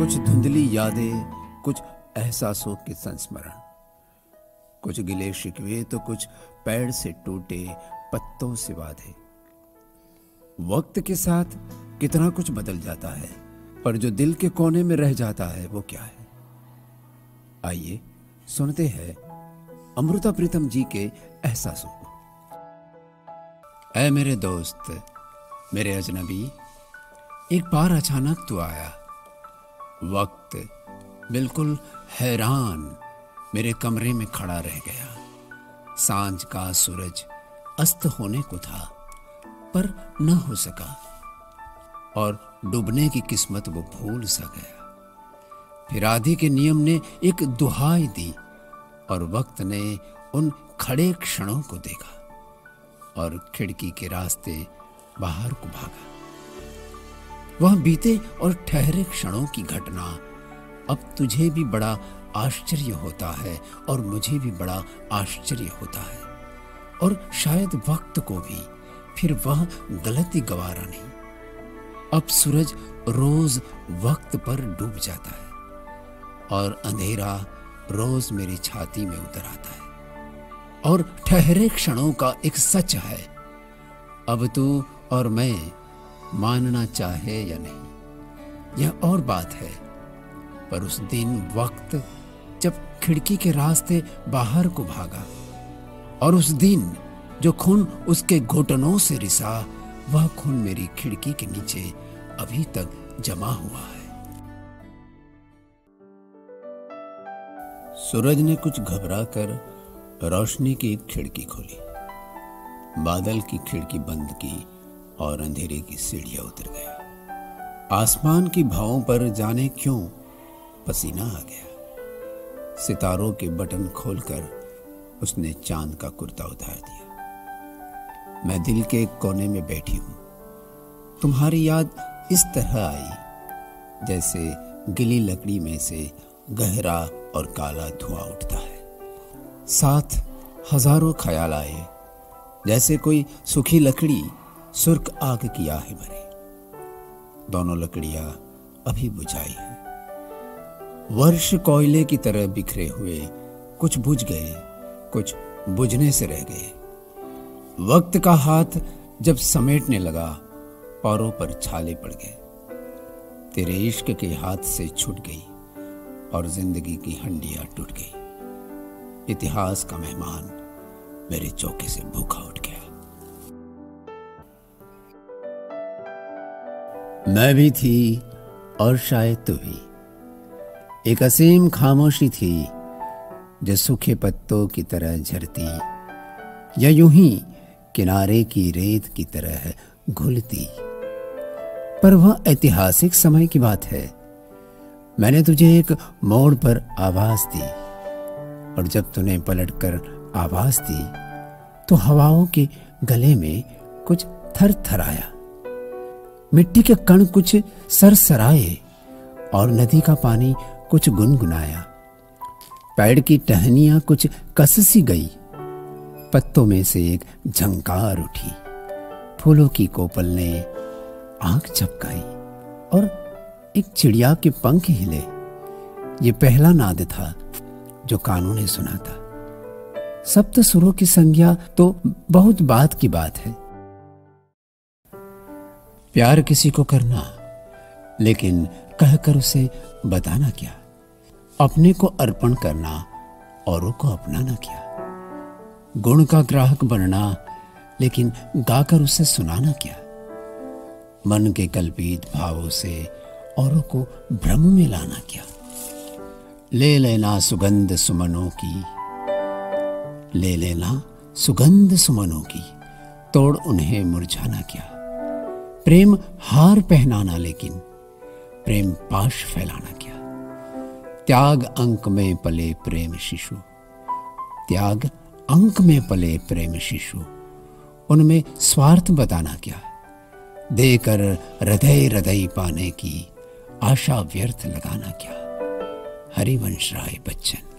कुछ धुंधली यादें, कुछ एहसासों के संस्मरण, कुछ गिले शिकवे तो कुछ पेड़ से टूटे पत्तों से वादे। वक्त के साथ कितना कुछ बदल जाता है, पर जो दिल के कोने में रह जाता है वो क्या है? आइए सुनते हैं अमृता प्रीतम जी के एहसासों को। ऐ मेरे दोस्त, मेरे अजनबी, एक बार अचानक तू आया। वक्त बिल्कुल हैरान मेरे कमरे में खड़ा रह गया। सांझ का सूरज अस्त होने को था, पर न हो सका, और डूबने की किस्मत वो भूल सा गया। फिर आधी के नियम ने एक दुहाई दी, और वक्त ने उन खड़े क्षणों को देखा और खिड़की के रास्ते बाहर को भागा। वह बीते और ठहरे क्षणों की घटना अब तुझे भी बड़ा आश्चर्य होता है और मुझे भी बड़ा आश्चर्य होता है, और शायद वक्त को भी फिर वह गलती गवारा नहीं। अब सूरज रोज वक्त पर डूब जाता है और अंधेरा रोज मेरी छाती में उतर आता है। और ठहरे क्षणों का एक सच है, अब तू और मैं मानना चाहे या नहीं यह और बात है, पर उस दिन वक्त जब खिड़की के रास्ते बाहर को भागा, और उस दिन जो खून उसके घुटनों से रिसा, वह खून मेरी खिड़की के नीचे अभी तक जमा हुआ है। सूरज ने कुछ घबराकर रोशनी की एक खिड़की खोली, बादल की खिड़की बंद की और अंधेरे की सीढ़ियां उतर गया। आसमान की भावों पर जाने क्यों पसीना आ गया। सितारों के बटन खोलकर उसने चांद का कुर्ता उतार दिया। मैं दिल के एक कोने में बैठी हूं। तुम्हारी याद इस तरह आई जैसे गिली लकड़ी में से गहरा और काला धुआं उठता है। साथ हजारों ख्याल आए, जैसे कोई सूखी लकड़ी सुर्ख आग की आहे भरे। दोनों लकड़ियां अभी बुझाई है। वर्ष कोयले की तरह बिखरे हुए, कुछ बुझ गए, कुछ बुझने से रह गए। वक्त का हाथ जब समेटने लगा, पैरों पर छाले पड़ गए। तेरे इश्क के हाथ से छूट गई और जिंदगी की हंडियां टूट गई। इतिहास का मेहमान मेरे चौके से भूखा उठ गया। मैं भी थी और शायद तू भी। एक असीम खामोशी थी जो सूखे पत्तों की तरह झरती, या यूं ही किनारे की रेत की तरह घुलती। पर वह ऐतिहासिक समय की बात है। मैंने तुझे एक मोड़ पर आवाज दी, और जब तूने पलटकर आवाज दी तो हवाओं के गले में कुछ थरथराया। मिट्टी के कण कुछ सरसराए और नदी का पानी कुछ गुनगुनाया। पेड़ की टहनियां कुछ कससी गई। पत्तों में से एक झंकार उठी। फूलों की कोपल ने आंख झपकाई और एक चिड़िया के पंख हिले। ये पहला नाद था जो कानों ने सुना था। सप्त सुरों की संज्ञा तो बहुत बाद की बात है। प्यार किसी को करना, लेकिन कहकर उसे बताना क्या। अपने को अर्पण करना, औरों को अपनाना क्या। गुण का ग्राहक बनना, लेकिन गाकर उसे सुनाना क्या। मन के कल्पित भावों से औरों को भ्रम में लाना क्या। ले लेना सुगंध सुमनों की, ले लेना सुगंध सुमनों की, तोड़ उन्हें मुरझाना क्या। प्रेम हार पहनाना, लेकिन प्रेम पाश फैलाना क्या। त्याग अंक में पले प्रेम शिशु, त्याग अंक में पले प्रेम शिशु, उनमें स्वार्थ बताना क्या। देकर हृदय हृदय पाने की आशा व्यर्थ लगाना क्या। हरिवंश राय बच्चन।